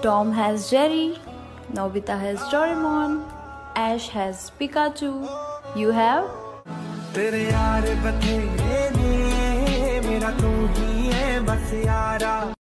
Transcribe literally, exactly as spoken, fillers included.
Tom has Jerry, Nobita has Doraemon, Ash has Pikachu. You have? तेरे यार बथेरे ने मेरा तू ही है बस यारा।